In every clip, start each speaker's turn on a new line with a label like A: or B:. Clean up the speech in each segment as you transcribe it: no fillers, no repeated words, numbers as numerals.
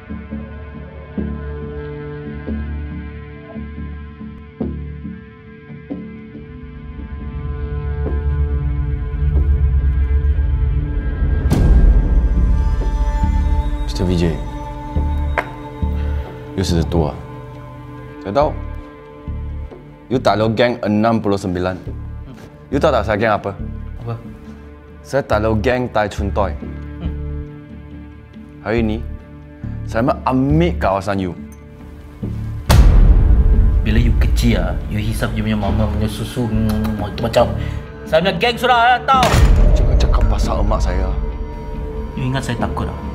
A: Mr. Vijay, you sudah tua. Saya tahu. You tak tahu geng 69. You tahu tak saya geng apa?
B: Apa?
A: Saya tak tahu geng Tai Chun Toi. Hari ini, saya mau ambil kawasan you.
B: Bila you kecil you hisap you punya mama punya susu macam saya punya geng sudah tahu.
A: Jangan cakap pasal emak saya.
B: You ingat saya takut tak?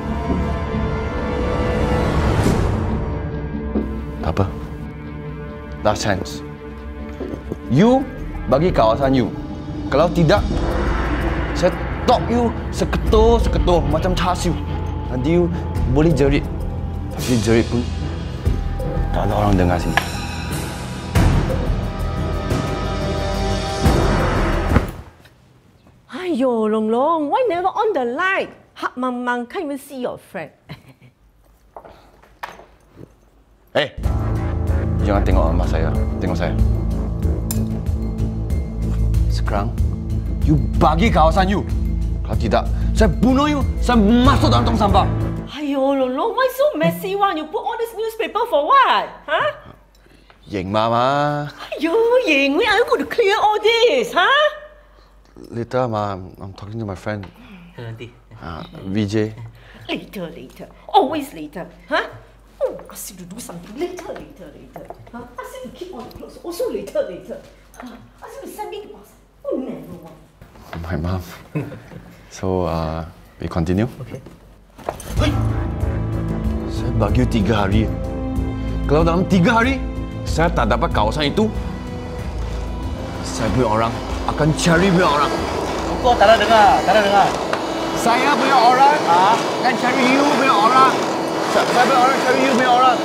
A: Tak apa. Last chance. You bagi kawasan you. Kalau tidak, saya tok you seketul-seketul macam char siu. Nanti you boleh jerit. Tapi jerit pun tak ada orang dengar sini.
C: Aiyo, Long Long, why never on the light? Hak Mamang can't even see your friend.
A: Eh, jangan tengok emak saya. Tengok saya. Sekarang, you bagi kawasan you. Kalau tidak, saya bunuh you. Saya masuk dalam tong sampah.
C: Aiyo, Long Long, why so messy one? You put all this newspaper for what? Huh?
A: Yeng mama.
C: Aiyo, Ying, when are you going to clear all this, huh?
A: Later, ma, I'm talking to my friend.
B: Nanti.
A: Vijay.
C: Later. Always later, huh? Oh, ask you to do something later. Huh? Ask you to keep on the clothes. Also later. Huh? Ask you to send me to pass. Oh, never one.
A: My mom. So, we continue?
B: Okay.
A: Saya bagi you 3 hari. Kalau dalam 3 hari, saya tak dapat kawasan itu, saya punya orang akan cari punya orang.
B: Kau tak ada dengar.
A: Saya punya orang akan cari you punya orang. Saya punya orang cari you punya orang.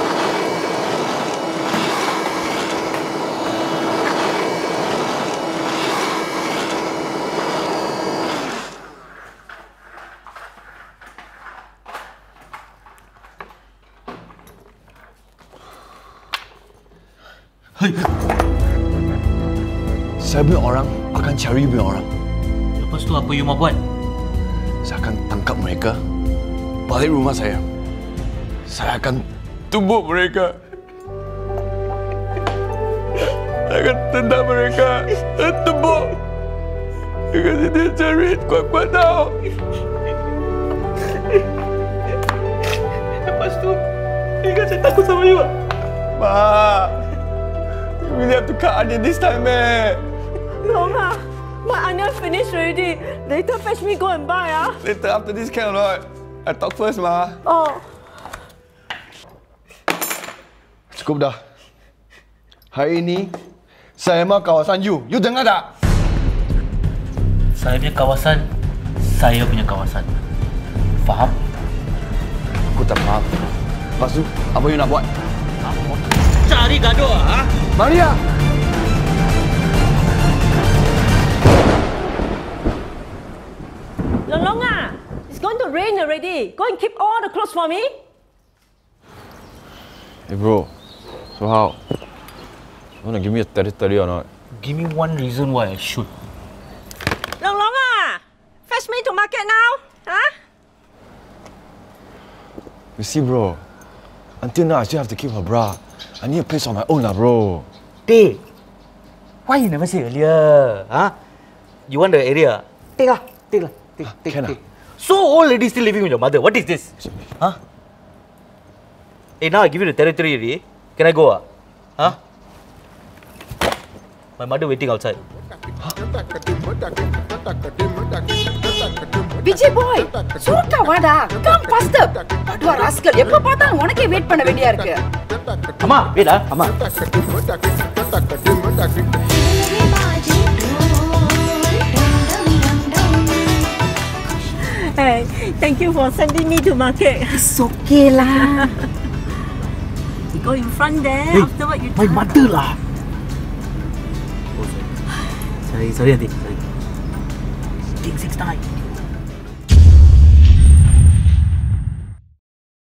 A: Saya punya orang akan cari punya orang.
B: Lepas tu apa you mau buat?
A: Saya akan tangkap mereka, balik rumah saya. Saya akan tumbuk mereka. Saya akan tendang mereka dan tumbuk. Because dia cari kuat-kuat tahu.
B: Lepas tu, ingat saya takut sama you.
A: Ma, you really have to cut onion this time, man.
C: No, ma. My onion finished already. Later fetch me go and buy,
A: Later after this can or not? I talk first, ma.
C: Oh.
A: Cukup dah. Hari ini, saya mau kawasan you. You dengar tak?
B: Saya punya kawasan, saya punya kawasan. Faham?
A: Aku tak faham. Lepas tu, apa you nak buat?
B: Cari gaduh, ha?
A: Maria!
C: Long, it's going to rain already. Go and keep all the clothes for me.
A: Hey bro, so how? You want to give me a territory or not?
B: Give me one reason why I should.
C: Long, fetch me to market now. Huh?
A: You see bro, until now I still have to keep her bra. I need a place on my own bro.
B: Take. Why you never say earlier? Huh? You want the area? Take lah. Take. So old lady still living with your mother. What is this? Huh? Hey, now I give you the territory already. Can I go? Huh? My mother waiting outside.
D: Vijay boy, சுருட்டா வாடா. Come faster. படுவா rascal. எப்ப பார்த்தாலும் உனக்கே வெயிட் பண்ண வேண்டியா இருக்கு.
B: அம்மா, wait அம்மா.
C: Hey, thank you for sending me to market.
D: It's okay lah.
C: You go in front there.
B: Hey,
C: afterward you
B: my
C: turn.
B: mother lah. Oh, sorry, auntie. Sorry. 6 times.